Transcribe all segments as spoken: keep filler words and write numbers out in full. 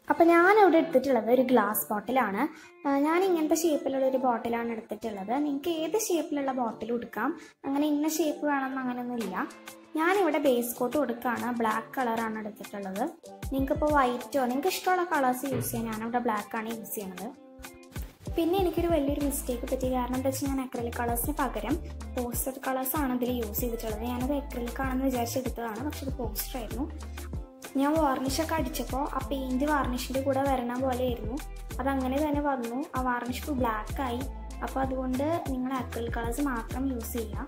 അപ്പോൾ ഞാനിവിടെ എടുത്തിട്ടുള്ളത് ഒരു ഗ്ലാസ് ബോട്ടിലാണ്. ഞാൻ ഇങ്ങനത്തെ ഷേപ്പിലുള്ള ഒരു ബോട്ടിലാണ് എടുത്തിട്ടുള്ളത്. നിങ്ങൾക്ക് ഏത് ഷേപ്പിലുള്ള ബോട്ടിലും എടുക്കാം, അങ്ങനെ ഇന്ന ഷേപ്പ് വേണമെന്ന് അങ്ങനെയൊന്നുമില്ല. ഞാനിവിടെ ബേസ് കോട്ട് കൊടുക്കുകയാണ്. ബ്ലാക്ക് കളറാണ് എടുത്തിട്ടുള്ളത്. നിങ്ങൾക്കിപ്പോൾ വൈറ്റോ നിങ്ങൾക്ക് ഇഷ്ടമുള്ള കളേഴ്സ് യൂസ് ചെയ്യാൻ, ഞാനിവിടെ ബ്ലാക്കാണ് യൂസ് ചെയ്യുന്നത്. പിന്നെ എനിക്കൊരു വലിയൊരു മിസ്റ്റേക്ക് പറ്റി. കാരണം എന്താ വെച്ചാൽ ഞാൻ അക്രിലിക് കളേഴ്സിന് പകരം പോസ്റ്റർ കളേഴ്സാണ് ഇതിൽ യൂസ് ചെയ്തിട്ടുള്ളത്. ഞാനത് അക്രിലിക് ആണെന്ന് വിചാരിച്ചെടുത്തതാണ്, പക്ഷെ ഇത് പോസ്റ്റർ ആയിരുന്നു. ഞാൻ വാർണിഷൊക്കെ അടിച്ചപ്പോൾ ആ പെയിൻറ്റ് വാർണിഷിൻ്റെ കൂടെ വരണ പോലെയായിരുന്നു. അതങ്ങനെ തന്നെ വന്നു. ആ വാർണിഷ് ഫുൾ ബ്ലാക്കായി. അപ്പോൾ അതുകൊണ്ട് നിങ്ങൾ അക്രിലിക് കളേഴ്സ് മാത്രം യൂസ് ചെയ്യുക.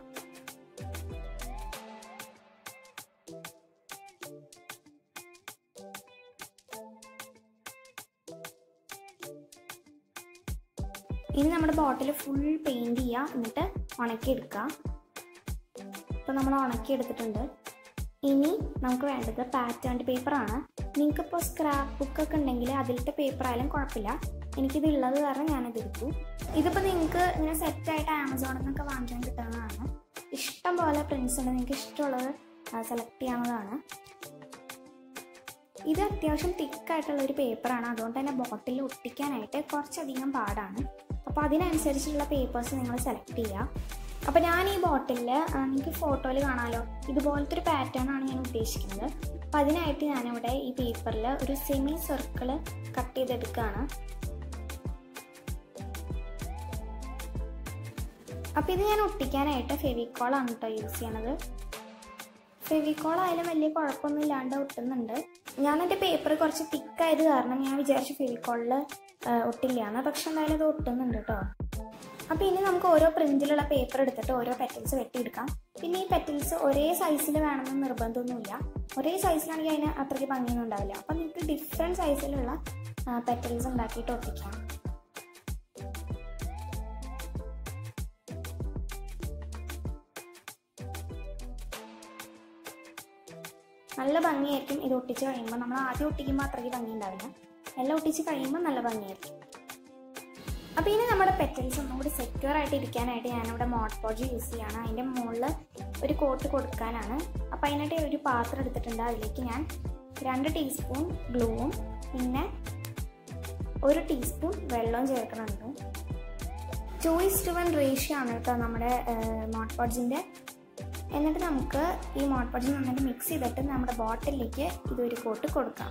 ഇനി നമ്മുടെ ബോട്ടിൽ ഫുൾ പെയിൻറ്റ് ചെയ്യുക, എന്നിട്ട് ഉണക്കിയെടുക്കുക. ഇപ്പോൾ നമ്മൾ ഉണക്കിയെടുത്തിട്ടുണ്ട്. ഇനി നമുക്ക് വേണ്ടത് പാറ്റേൺ പേപ്പറാണ്. നിങ്ങൾക്കിപ്പോൾ സ്ക്രാപ്പ് ബുക്കൊക്കെ ഉണ്ടെങ്കിൽ അതിലത്തെ പേപ്പർ ആയാലും കുഴപ്പമില്ല. എനിക്കിത് ഉള്ളത് കാരണം ഞാനിത് എടുത്തു. ഇതിപ്പോൾ നിങ്ങൾക്ക് ഇങ്ങനെ സെറ്റായിട്ട് ആമസോണിൽ നിന്നൊക്കെ വാങ്ങിക്കാൻ കിട്ടുന്നതാണ്. ഇഷ്ടം പോലെ പ്രിൻസ് ഉണ്ട്, നിങ്ങൾക്ക് ഇഷ്ടമുള്ളത് സെലക്ട് ചെയ്യാവുന്നതാണ്. ഇത് അത്യാവശ്യം തിക്കായിട്ടുള്ളൊരു പേപ്പറാണ്, അതുകൊണ്ട് തന്നെ ബോട്ടിൽ ഒട്ടിക്കാനായിട്ട് കുറച്ചധികം പാടാണ്. അപ്പോൾ അതിനനുസരിച്ചുള്ള പേപ്പേഴ്സ് നിങ്ങൾ സെലക്ട് ചെയ്യുക. അപ്പോൾ ഞാൻ ഈ ബോട്ടിലിൽ നിങ്ങൾക്ക് ഫോട്ടോയിൽ കാണാമല്ലോ, ഇതുപോലത്തെ ഒരു പാറ്റേൺ ആണ് ഞാൻ ഉദ്ദേശിക്കുന്നത്. അപ്പോൾ അതിനായിട്ട് ഞാനിവിടെ ഈ പേപ്പറിൽ ഒരു സെമി സർക്കിൾ കട്ട് ചെയ്തെടുക്കുകയാണ്. അപ്പോൾ ഇത് ഞാൻ ഒട്ടിക്കാനായിട്ട് ഫെവിക്കോളാണ് കേട്ടോ യൂസ് ചെയ്യണത്. ഫെവിക്കോൾ ആയാലും വലിയ കുഴപ്പമൊന്നും ഇല്ലാണ്ട് ഒട്ടുന്നുണ്ട്. ഞാൻ എൻ്റെ പേപ്പർ കുറച്ച് തിക്കായത് കാരണം ഞാൻ വിചാരിച്ചു ഫെവിക്കോളിൽ ഒട്ടില്ലാന്ന്, പക്ഷെ എന്തായാലും അത് ഒട്ടുന്നുണ്ട് കേട്ടോ. അപ്പോൾ ഇനി നമുക്ക് ഓരോ പ്രിന്റിലുള്ള പേപ്പർ എടുത്തിട്ട് ഓരോ പെറ്റൽസ് വെട്ടിയെടുക്കാം. പിന്നെ ഈ പെറ്റൽസ് ഒരേ സൈസിൽ വേണമെന്ന് നിർബന്ധമൊന്നുമില്ല. ഒരേ സൈസിലാണെങ്കിൽ അതിന് അത്രയ്ക്ക് ഭംഗിയൊന്നും ഉണ്ടാവില്ല. അപ്പം നിങ്ങൾക്ക് ഡിഫറെൻറ്റ് സൈസിലുള്ള പെറ്റൽസ് ഉണ്ടാക്കിയിട്ട് ഒട്ടിക്കാം. നല്ല ഭംഗിയായിരിക്കും ഇത് ഒട്ടിച്ച് കഴിയുമ്പോൾ. നമ്മൾ ആദ്യം ഒട്ടിക്കുമ്പോൾ അത്രയ്ക്ക് ഭംഗി ഉണ്ടാവില്ല, എല്ലാം ഒട്ടിച്ച് കഴിയുമ്പോൾ നല്ല ഭംഗിയായിരിക്കും. അപ്പോൾ ഇനി നമ്മുടെ പെറ്റൽസ് ഒന്നും കൂടി സെക്യൂർ ആയിട്ട് ഇരിക്കാനായിട്ട് ഞാനിവിടെ മോഡ് പോഡ്ജ് യൂസ് ചെയ്യുകയാണ്. അതിൻ്റെ മുകളിൽ ഒരു കോട്ട് കൊടുക്കാനാണ്. അപ്പോൾ അതിനായിട്ട് ഒരു പാത്രം എടുത്തിട്ടുണ്ട്. അതിലേക്ക് ഞാൻ രണ്ട് ടീസ്പൂൺ ഗ്ലൂവും പിന്നെ ഒരു ടീസ്പൂൺ വെള്ളവും ചേർക്കുന്നുണ്ട്. Two is to one ratio ആണ് കേട്ടോ നമ്മുടെ മോഡ് പോഡ്ജിൻ്റെ. എന്നിട്ട് നമുക്ക് ഈ മോഡ് പോഡ്ജ് നന്നായിട്ട് മിക്സ് ചെയ്തിട്ട് നമ്മുടെ ബോട്ടിലേക്ക് ഇതൊരു കോട്ട് കൊടുക്കാം.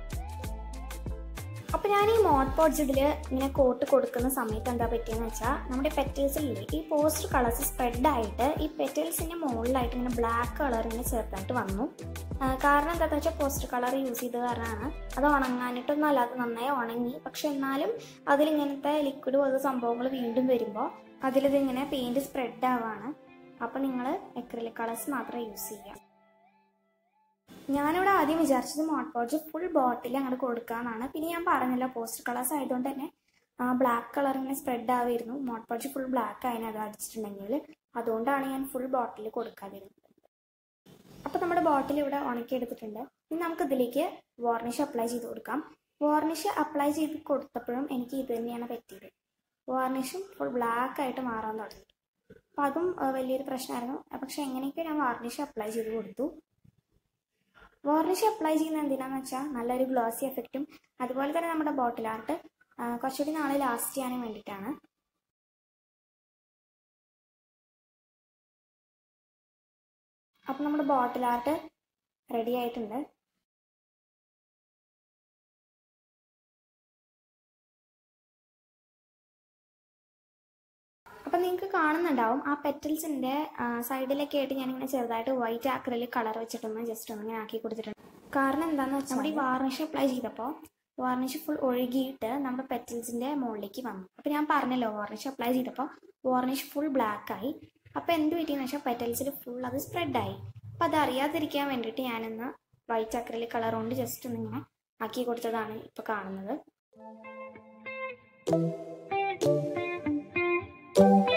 അപ്പോൾ ഞാൻ ഈ മോഡ് പോഡ്ജ് ഇതിൽ ഇങ്ങനെ കോട്ട് കൊടുക്കുന്ന സമയത്ത് എന്താ പറ്റിയെന്ന് വെച്ചാൽ, നമ്മുടെ പെറ്റൽസിലെ ഈ പോസ്റ്റർ കളേഴ്സ് സ്പ്രെഡായിട്ട് ഈ പെറ്റൽസിൻ്റെ മുകളിലായിട്ട് ഇങ്ങനെ ബ്ലാക്ക് കളർ ഇങ്ങനെ ചേർത്തായിട്ട് വന്നു. കാരണം എന്താണെന്ന് വെച്ചാൽ പോസ്റ്റർ കളർ യൂസ് ചെയ്ത കാരണമാണ്. അത് ഉണങ്ങാനിട്ടൊന്നും അല്ലാതെ നന്നായി ഉണങ്ങി. പക്ഷെ എന്നാലും അതിലിങ്ങനത്തെ ലിക്വിഡ് പോലത്തെ സംഭവങ്ങൾ വീണ്ടും വരുമ്പോൾ അതിലിതിങ്ങനെ പെയിൻറ്റ് സ്പ്രെഡ് ആവുകയാണ്. അപ്പോൾ നിങ്ങൾ അക്രിലിക് കളേഴ്സ് മാത്രമേ യൂസ് ചെയ്യുക. ഞാനിവിടെ ആദ്യം വിചാരിച്ചത് മോഡ് പോഡ്ജ് ഫുൾ ബോട്ടിൽ അങ്ങോട്ട് കൊടുക്കാമെന്നാണ്. പിന്നെ ഞാൻ പറഞ്ഞല്ലോ പോസ്റ്റർ കളേഴ്സ് ആയതുകൊണ്ട് തന്നെ ആ ബ്ലാക്ക് കളർ ഇങ്ങനെ സ്പ്രെഡ് ആവുമായിരുന്നു. മോഡ് പോഡ്ജ് ഫുൾ ബ്ലാക്ക് ആയിരുന്നു അത് അടിച്ചിട്ടുണ്ടെങ്കിൽ. അതുകൊണ്ടാണ് ഞാൻ ഫുൾ ബോട്ടിൽ കൊടുക്കാതിരുന്നത്. അപ്പോൾ നമ്മുടെ ബോട്ടിൽ ഇവിടെ ഉണക്കിയെടുത്തിട്ടുണ്ട്. ഇനി നമുക്ക് ഇതിലേക്ക് വാർണിഷ് അപ്ലൈ ചെയ്ത് കൊടുക്കാം. വാർണിഷ് അപ്ലൈ ചെയ്ത് കൊടുത്തപ്പോഴും എനിക്ക് ഇത് തന്നെയാണ് പറ്റിയത്. വാർണിഷും ഫുൾ ബ്ലാക്ക് ആയിട്ട് മാറാൻ തുടങ്ങി. അപ്പോൾ അതും വലിയൊരു പ്രശ്നമായിരുന്നു. പക്ഷെ എങ്ങനെയൊക്കെ ഞാൻ വാർണിഷ് അപ്ലൈ ചെയ്ത് കൊടുത്തു. വാർണിഷ് അപ്ലൈ ചെയ്യുന്നത് എന്തിനാണെന്ന് വെച്ചാൽ നല്ലൊരു ഗ്ലോസി എഫക്റ്റും അതുപോലെ തന്നെ നമ്മുടെ ബോട്ടിൽ ആർട്ട് കുറച്ചുകൂടി നാളെ ലാസ്റ്റ് ചെയ്യാനും വേണ്ടിയിട്ടാണ്. അപ്പോൾ നമ്മുടെ ബോട്ടിൽ ആർട്ട് റെഡി ആയിട്ടുണ്ട്. അപ്പം നിങ്ങൾക്ക് കാണുന്നുണ്ടാവും ആ പെറ്റൽസിൻ്റെ സൈഡിലൊക്കെ ആയിട്ട് ഞാനിങ്ങനെ ചെറുതായിട്ട് വൈറ്റ് ആക്രിലിക് കളർ വെച്ചിട്ടൊന്ന് ജസ്റ്റ് ഒന്ന് ഇങ്ങനെ ആക്കി കൊടുത്തിട്ടുണ്ട്. കാരണം എന്താണെന്ന് വെച്ചാൽ നമ്മുടെ ഈ വാർണിഷ് അപ്ലൈ ചെയ്തപ്പോൾ വാർണിഷ് ഫുൾ ഒഴുകിയിട്ട് നമ്മുടെ പെറ്റൽസിൻ്റെ മുകളിലേക്ക് വന്നു. അപ്പോൾ ഞാൻ പറഞ്ഞല്ലോ വാർണിഷ് അപ്ലൈ ചെയ്തപ്പോൾ വാർണിഷ് ഫുൾ ബ്ലാക്കായി. അപ്പോൾ എന്ത് പറ്റിയെന്ന് വെച്ചാൽ പെറ്റൽസിൽ ഫുൾ അത് സ്പ്രെഡായി. അപ്പോൾ അത് അറിയാതിരിക്കാൻ വേണ്ടിയിട്ട് ഞാനിന്ന് വൈറ്റ് ആക്രിലിക് കളർ കൊണ്ട് ജസ്റ്റ് ഒന്നിങ്ങനെ ആക്കി കൊടുത്തതാണ് ഇപ്പോൾ കാണുന്നത്.